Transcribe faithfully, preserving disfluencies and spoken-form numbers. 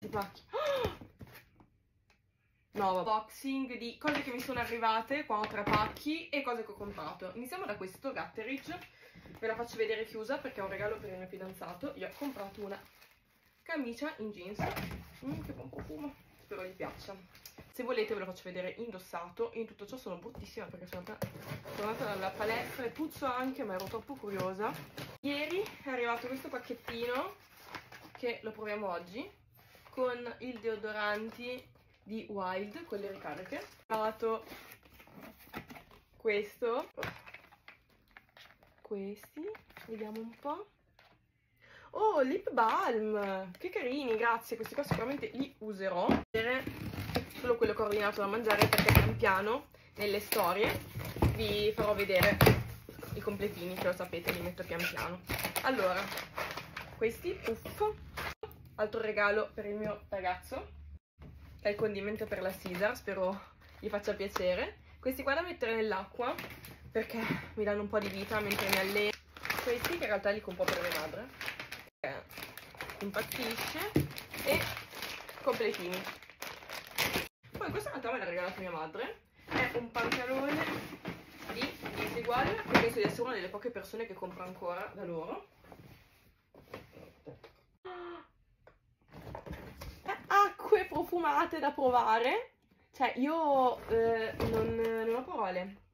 pacchi. No, unboxing di cose che mi sono arrivate. Qua ho tre pacchi e cose che ho comprato. Iniziamo da questo Gatteridge. Ve la faccio vedere chiusa perché è un regalo per il mio fidanzato. Io ho comprato una camicia in jeans. Mm, che buon profumo. Spero gli piaccia. Se volete ve lo faccio vedere indossato. In tutto ciò sono bruttissima perché sono tornata dalla palestra e puzzo anche, ma ero troppo curiosa. Ieri è arrivato questo pacchettino che lo proviamo oggi con il deodoranti di Wild, quelle ricariche. Ho trovato questo, questi, vediamo un po'. Oh, lip balm, che carini, grazie, questi qua sicuramente li userò. Solo quello che ho ordinato da mangiare perché pian piano nelle storie vi farò vedere i completini, che lo sapete, li metto pian piano. Allora, questi, puff, altro regalo per il mio ragazzo, che è il condimento per la Caesar, spero gli faccia piacere. Questi qua da mettere nell'acqua perché mi danno un po' di vita mentre mi alleno. Questi che in realtà li compro per mia madre, perché impazzisce, e completini. Poi questo in realtà me l'ha regalato mia madre, è un pantalone di Disegual, che penso di essere una delle poche persone che compra ancora da loro. Acque profumate da provare, cioè io eh, non, non ho parole.